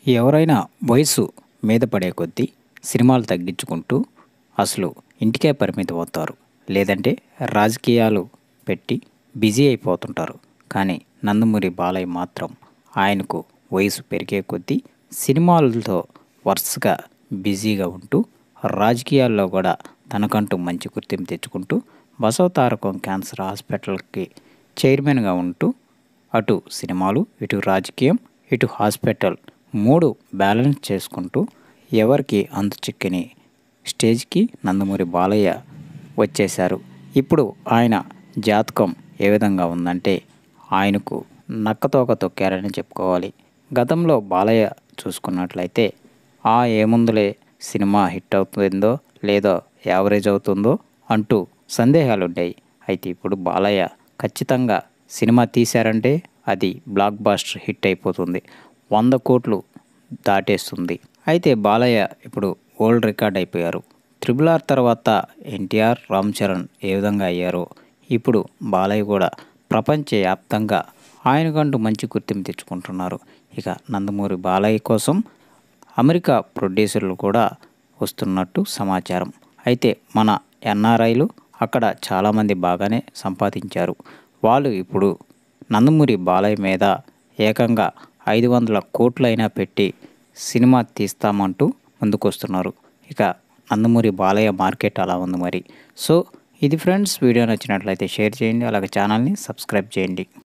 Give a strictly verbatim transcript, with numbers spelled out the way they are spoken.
ఎవరైనా వయసు మీద పడే కొద్దీ సినిమాలు తగ్గించుకుంటూ అసలు ఇంటికే పరిమితం అవుతారు. లేదంటే రాజకీయాలు పెట్టి బిజీ అయిపోతుంటారు. కానీ నందమూరి బాలయ్య మాత్రం ఆయనకు వయసు పెరిగే కొద్దీ సినిమాలతో వరుసగా బిజీగా ఉంటూ రాజకీయాల్లో కూడా తనకంటూ మంచి గుర్తింపు తెచ్చుకుంటూ బసవతారకం క్యాన్సర్ హాస్పిటల్కి చైర్మన్గా ఉంటూ అటు సినిమాలు, ఇటు రాజకీయం, ఇటు హాస్పిటల్ మూడు బ్యాలెన్స్ చేసుకుంటూ ఎవరికి అంతు చిక్కని స్టేజ్కి నందమూరి బాలయ్య వచ్చేశారు. ఇప్పుడు ఆయన జాతకం ఏ విధంగా ఉందంటే ఆయనకు నక్కతోక తొక్కారని చెప్పుకోవాలి. గతంలో బాలయ్య చూసుకున్నట్లయితే ఆ ఏముందులే సినిమా హిట్ అవుతుందో లేదో యావరేజ్ అవుతుందో అంటూ సందేహాలు ఉంటాయి. అయితే ఇప్పుడు బాలయ్య ఖచ్చితంగా సినిమా తీశారంటే అది బ్లాక్ బాస్టర్ హిట్ అయిపోతుంది. వంద కోట్లు దాటేస్తుంది. అయితే బాలయ్య ఇప్పుడు వరల్డ్ రికార్డ్ అయిపోయారు. త్రిబుల్ ఆర్ తర్వాత ఎన్టీఆర్, రామ్ చరణ్ ఏ విధంగా అయ్యారో ఇప్పుడు బాలయ్య కూడా ప్రపంచవ్యాప్తంగా ఆయనకంటూ మంచి గుర్తింపు తెచ్చుకుంటున్నారు. ఇక నందమూరి బాలయ్య కోసం అమెరికా ప్రొడ్యూసర్లు కూడా వస్తున్నట్టు సమాచారం. అయితే మన ఎన్ఆర్ఐలు అక్కడ చాలామంది బాగానే సంపాదించారు. వాళ్ళు ఇప్పుడు నందమూరి బాలయ్య మీద ఏకంగా ఐదు వందల కోట్లైనా పెట్టి సినిమా తీస్తామంటూ ముందుకొస్తున్నారు. ఇక నందమూరి బాలయ్య మార్కెట్ అలా ఉంది మరి. సో ఇది ఫ్రెండ్స్, వీడియో నచ్చినట్లయితే షేర్ చేయండి, అలాగే ఛానల్ని సబ్స్క్రైబ్ చేయండి.